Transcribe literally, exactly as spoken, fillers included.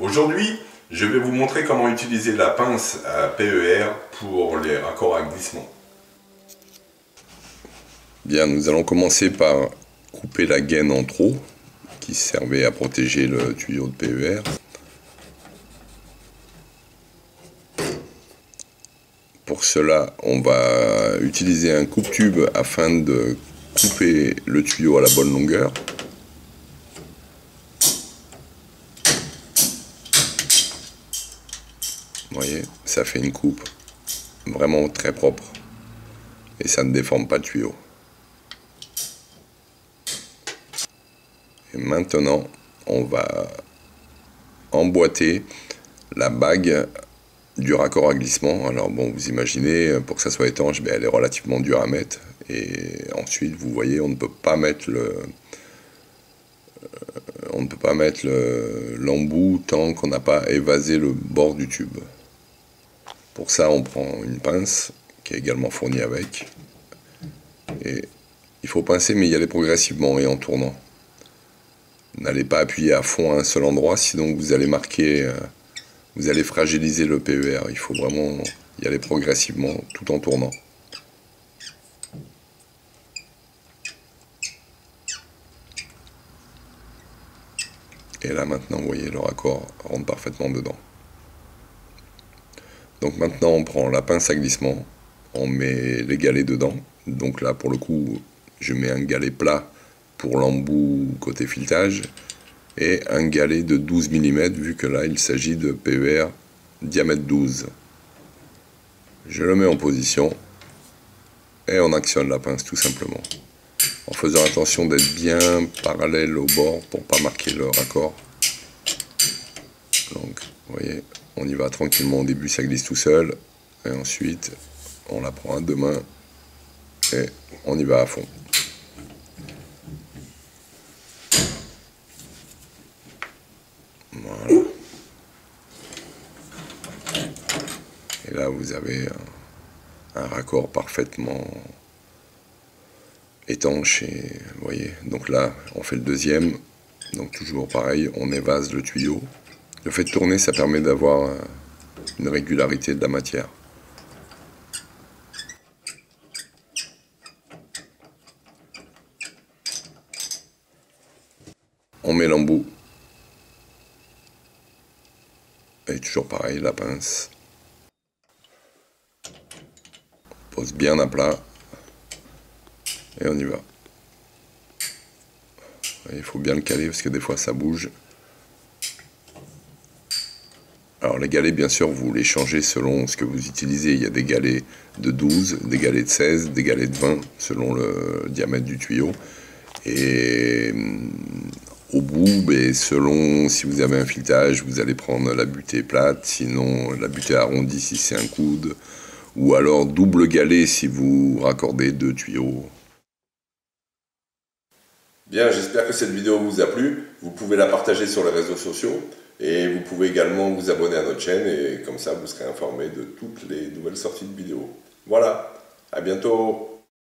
Aujourd'hui, je vais vous montrer comment utiliser la pince à P E R pour les raccords à glissement. Bien, nous allons commencer par couper la gaine en trop qui servait à protéger le tuyau de P E R. Pour cela, on va utiliser un coupe-tube afin de couper le tuyau à la bonne longueur. Vous voyez, ça fait une coupe vraiment très propre et ça ne déforme pas le tuyau. Et maintenant, on va emboîter la bague du raccord à glissement. Alors bon, vous imaginez, pour que ça soit étanche, ben, elle est relativement dure à mettre. Et ensuite, vous voyez, on ne peut pas mettre le, on ne peut pas mettre l'embout tant qu'on n'a pas évasé le bord du tube. Pour ça, on prend une pince qui est également fournie avec. Et il faut pincer, mais y aller progressivement et en tournant. N'allez pas appuyer à fond à un seul endroit, sinon vous allez marquer, euh, vous allez fragiliser le P E R. Il faut vraiment y aller progressivement tout en tournant. Et là maintenant, vous voyez, le raccord rentre parfaitement dedans. Donc maintenant, on prend la pince à glissement, on met les galets dedans. Donc là, pour le coup, je mets un galet plat pour l'embout côté filetage et un galet de douze millimètres vu que là il s'agit de P E R diamètre douze. Je le mets en position et on actionne la pince tout simplement en faisant attention d'être bien parallèle au bord pour pas marquer le raccord. Donc vous voyez, on y va tranquillement. Au début ça glisse tout seul et ensuite on la prend à deux mains et on y va à fond. Voilà. Et là, vous avez un, un raccord parfaitement étanche. Et vous voyez, donc là, on fait le deuxième. Donc toujours pareil, on évase le tuyau. Le fait de tourner, ça permet d'avoir une régularité de la matière. On met l'embout. Et toujours pareil, la pince. On pose bien à plat. Et on y va. Il faut bien le caler parce que des fois ça bouge. Alors les galets, bien sûr, vous les changez selon ce que vous utilisez. Il y a des galets de douze, des galets de seize, des galets de vingt, selon le diamètre du tuyau. Et au bout, ben, selon si vous avez un filetage, vous allez prendre la butée plate, sinon la butée arrondie si c'est un coude, ou alors double galet si vous raccordez deux tuyaux. Bien, j'espère que cette vidéo vous a plu. Vous pouvez la partager sur les réseaux sociaux et vous pouvez également vous abonner à notre chaîne et comme ça vous serez informé de toutes les nouvelles sorties de vidéos. Voilà, à bientôt.